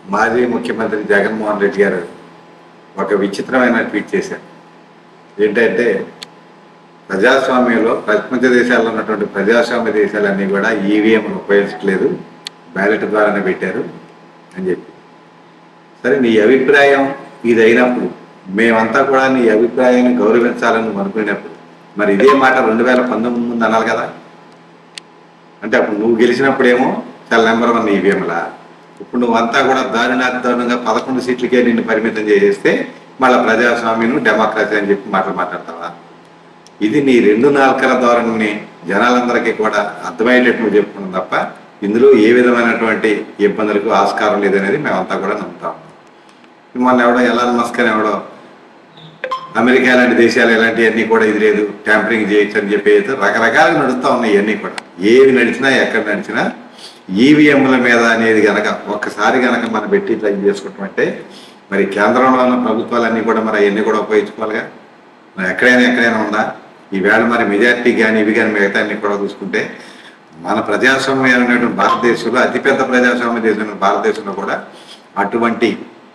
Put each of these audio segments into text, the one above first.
మాజీ ముఖ్యమంత్రి జగన్మోహన్ రెడ్డి గారు ఒక విచిత్రమైన ట్వీట్ చేశారు. ఏంటంటే ప్రజాస్వామ్యంలో ప్రపంచ దేశాల్లో ఉన్నటువంటి ప్రజాస్వామ్య దేశాలన్నీ కూడా ఈవీఎంను ఉపయోగించట్లేదు, బ్యాలెట్ ద్వారానే పెట్టారు అని చెప్పి. సరే, నీ అభిప్రాయం ఇది అయినప్పుడు మేమంతా కూడా నీ అభిప్రాయాన్ని గౌరవించాలని అనుకునేటప్పుడు మరి ఇదే మాట 2019 ముందు అనాలి కదా. అంటే అప్పుడు నువ్వు గెలిచినప్పుడేమో చాలా నెంబర్ 1 ఈవీఎంలా, ఇప్పుడు నువ్వంతా కూడా దారుణంగా 11 సీట్లకే నిన్ను పరిమితం చేసేస్తే మళ్ళీ ప్రజాస్వామ్యం డెమోక్రసీ అని చెప్పి మాట్లాడతావా? ఇది నీ 2 నాలుకల ధోరణిని జనాలందరికీ కూడా అర్థమయ్యేటట్టు నువ్వు చెప్పుకున్నాం తప్ప ఇందులో ఏ విధమైనటువంటి ఇబ్బందులకు ఆస్కారం లేదనేది మేమంతా కూడా నమ్ముతాం. మొన్న ఎవడో ఎలాన్ మస్క్ అని ఎవడో అమెరికా లాంటి దేశాలు ఇలాంటివన్నీ కూడా ఇది లేదు, ట్యాంపరింగ్ చేయొచ్చు అని చెప్పి రకరకాలుగా నడుస్తూ ఉన్నాయి. ఇవన్నీ కూడా ఏవి నడిచినా ఎక్కడ నడిచినా ఈవీఎంల మీద అనేది గనక ఒక్కసారి గనక మనం పెట్టి ఇట్లా చేసుకుంటామంటే మరి కేంద్రంలో ఉన్న ప్రభుత్వాలన్నీ కూడా మరి అవన్నీ కూడా ఉపయోగించుకోవాలిగా. మరి ఎక్కడైనా ఉందా? ఈవేళ మరి మెజార్టీ కానీ ఇవి కానీ మిగతా అన్ని కూడా చూసుకుంటే మన ప్రజాస్వామ్యం అనేటువంటి భారతదేశంలో అతిపెద్ద ప్రజాస్వామ్య దేశం భారతదేశంలో కూడా అటువంటి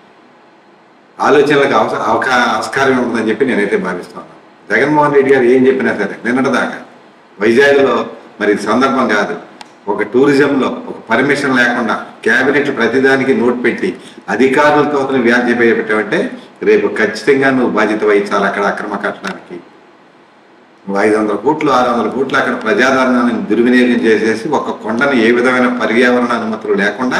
ఆలోచనలకు ఆస్కారం ఉంటుందని చెప్పి నేనైతే భావిస్తున్నాను. జగన్మోహన్ రెడ్డి గారు ఏం చెప్పినా సరే నిన్నటిదాకా వైజాగ్లో మరి సందర్భం కాదు, ఒక టూరిజంలో ఒక పర్మిషన్ లేకుండా క్యాబినెట్ ప్రతిదానికి నోట్ పెట్టి అధికారులతో వ్యాజ్యం పెట్టామంటే రేపు ఖచ్చితంగా నువ్వు బాధ్యత వహించాలి. అక్కడ అక్రమ కట్టడానికి నువ్వు 500 కోట్లు 600 కోట్లు అక్కడ ప్రజాదరణాన్ని దుర్వినియోగం చేసేసి ఒక కొండని ఏ విధమైన పర్యావరణ అనుమతులు లేకుండా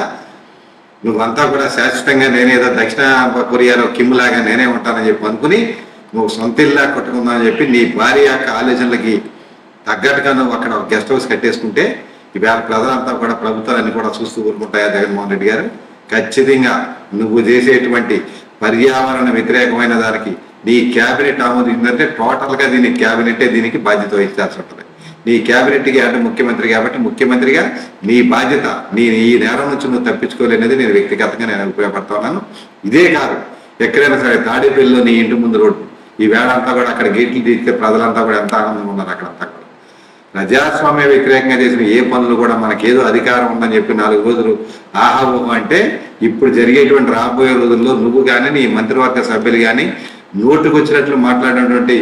నువ్వంతా కూడా శాశ్వతంగా నేనేదో దక్షిణ కొరియాలో కిమ్ లాగా నేనే ఉంటానని చెప్పి అనుకుని నువ్వు సొంత ఇల్లా కొట్టుకుందామని చెప్పి నీ భార్య యొక్క ఆలోచనలకి తగ్గట్టుగా నువ్వు అక్కడ గెస్ట్ హౌస్ కట్టేసుకుంటే ఇవాళ ప్రజలంతా కూడా ప్రభుత్వాలన్నీ కూడా చూస్తూ ఊరుకుంటాయా? జగన్మోహన్ రెడ్డి గారు ఖచ్చితంగా నువ్వు చేసేటువంటి పర్యావరణ వ్యతిరేకమైన దానికి నీ క్యాబినెట్ ఆమోదించిందంటే టోటల్గా దీనికి బాధ్యత వహించాల్సి ఉంటుంది. నీ క్యాబినెట్కి అంటే ముఖ్యమంత్రి కాబట్టి ముఖ్యమంత్రిగా నీ బాధ్యత ఈ నేరం నుంచి నువ్వు తప్పించుకోలేనిది నేను వ్యక్తిగతంగా నేను ఉపయోగపడతా ఉన్నాను. ఇదే కాదు, ఎక్కడైనా సరే తాడేపల్లిలో నీ ఇంటి ముందు రోడ్డు ఈ వేళ అంతా కూడా అక్కడ గేట్లు తీస్తే ప్రజలంతా కూడా ఎంత ఆనందంగా ఉన్నారు. అక్కడంతా కూడా ప్రజాస్వామ్య వ్యతిరేకంగా చేసిన ఏ పనులు కూడా మనకేదో అధికారం ఉందని చెప్పి 4 రోజులు ఆహావం అంటే ఇప్పుడు జరిగేటువంటి రాబోయే రోజుల్లో నువ్వు కానీ నీ మంత్రివర్గ సభ్యులు కానీ నోటుకు వచ్చినట్లు మాట్లాడినటువంటి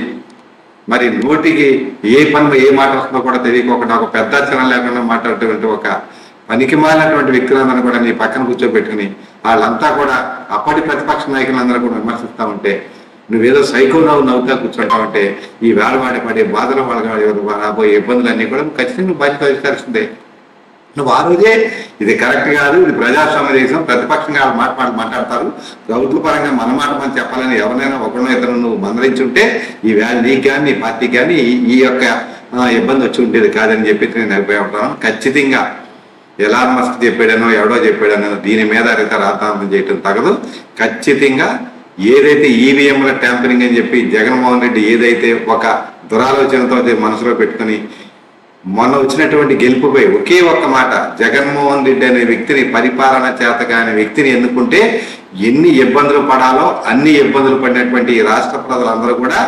మరి నోటికి ఏ పనులు ఏ మాట వస్తుందో కూడా తెలియకోకుండా ఒక పెద్ద అంచనా లేకుండా మాట్లాడేటువంటి ఒక పనికిమాలినటువంటి వ్యక్తులందరూ కూడా నీ పక్కన కూర్చోబెట్టుకుని వాళ్ళంతా కూడా అప్పటి ప్రతిపక్ష నాయకులందరూ కూడా విమర్శిస్తూ ఉంటే నువ్వేదో సైకో నవ్వుతా కూర్చుంటావంటే ఈ వేళ పడే బాధలు వాళ్ళ రాబోయే ఇబ్బందులన్నీ కూడా ఖచ్చితంగా నువ్వు బాధ్యత వహించాల్సిందే. నువ్వు ఆ రోజే ఇది కరెక్ట్ కాదు, ఇది ప్రజాస్వామ్య దేశం, ప్రతిపక్షంగా మాట్లాడతారు, ప్రభుత్వ పరంగా మన మాట మనం చెప్పాలని ఎవరినైనా ఒకరినో ఇద్దరు నువ్వు మందలించుంటే ఈ వేళ నీకు కానీ నీ పార్టీకి కానీ ఈ యొక్క ఇబ్బంది వచ్చి ఉండేది కాదని చెప్పి నేను అభిప్రాయపడతాను. ఖచ్చితంగా ఎలాన్ మస్క్ చెప్పాడనో ఎవడో చెప్పాడనో దీని మీద రాద్ధాంతం చేయటం తగదు. ఖచ్చితంగా ఏదైతే ఈవీఎంల ట్యాంపరింగ్ అని చెప్పి జగన్మోహన్ రెడ్డి ఏదైతే ఒక దురాలోచనతో మనసులో పెట్టుకుని మొన్న వచ్చినటువంటి గెలుపుపై ఒకే ఒక్క మాట, జగన్మోహన్ రెడ్డి అనే వ్యక్తిని పరిపాలన చేతగా అనే వ్యక్తిని ఎన్నుకుంటే ఎన్ని ఇబ్బందులు పడాలో అన్ని ఇబ్బందులు పడినటువంటి ఈ రాష్ట్ర ప్రజలందరూ కూడా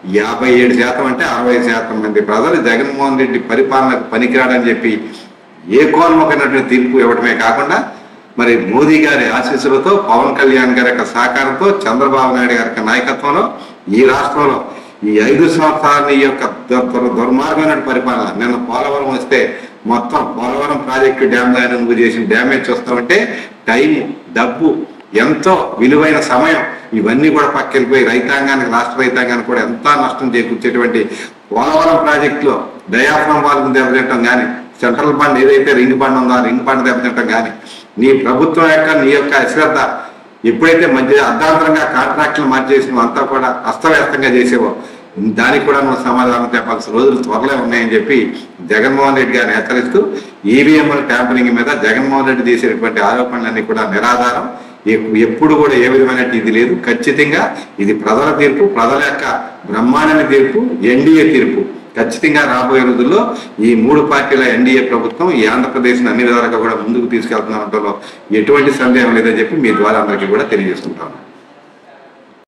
57% అంటే 60% మంది ప్రజలు జగన్మోహన్ రెడ్డి పరిపాలనకు పనికిరాడని చెప్పి ఏకోన్ముఖమైనటువంటి తీర్పు ఇవ్వడమే కాకుండా మరి మోదీ గారి ఆశీస్సులతో పవన్ కళ్యాణ్ గారి యొక్క సహకారంతో చంద్రబాబు నాయుడు గారి యొక్క నాయకత్వంలో ఈ రాష్ట్రంలో ఈ 5 సంవత్సరాల యొక్క దుర్మార్గమైన పరిపాలన. నిన్న పోలవరం వస్తే మొత్తం పోలవరం ప్రాజెక్టు డ్యామ్ గాని నువ్వు చేసిన డ్యామేజ్ చూస్తామంటే టైము, డబ్బు, ఎంతో విలువైన సమయం ఇవన్నీ కూడా పక్కెళ్ళిపోయి రైతాంగానికి రాష్ట్ర రైతాంగానికి కూడా ఎంత నష్టం చేకూర్చేటువంటి పోలవరం ప్రాజెక్టులో డయాఫ్రమ్ వాల్ని దెబ్బతింటాం కానీ సెంట్రల్ బండ్ ఏదైతే రింగ్ బండ్ ఉందో ఆ రింగ్ బండ్ దెబ్బతింటాం కానీ నీ ప్రభుత్వం యొక్క నీ యొక్క అశ్రద్ధ ఎప్పుడైతే మధ్య అర్ధాంతరంగా కాంట్రాక్టులు మార్చేసి అంతా కూడా అస్తవ్యస్తంగా చేసేవో దానికి కూడా నువ్వు సమాధానం చెప్పాల్సిన రోజులు త్వరలో ఉన్నాయని చెప్పి జగన్మోహన్ రెడ్డి గారిని హెచ్చరిస్తూ ఈవీఎంల ట్యాంపరింగ్ మీద జగన్మోహన్ రెడ్డి చేసేటువంటి ఆరోపణలన్నీ కూడా నిరాధారం. ఎప్పుడు కూడా ఏ విధమైన ఇది లేదు. ఖచ్చితంగా ఇది ప్రజల తీర్పు, ప్రజల యొక్క బ్రహ్మాండమైన తీర్పు, ఎన్డీఏ తీర్పు. ఖచ్చితంగా రాబోయే రోజుల్లో ఈ 3 పార్టీల ఎన్డీఏ ప్రభుత్వం ఈ ఆంధ్రప్రదేశ్ని అన్ని విధాలుగా కూడా ముందుకు తీసుకెళ్తున్న దాంట్లో ఎటువంటి సందేహం లేదని చెప్పి మీ ద్వారా అందరికీ కూడా తెలియజేసుకుంటాను.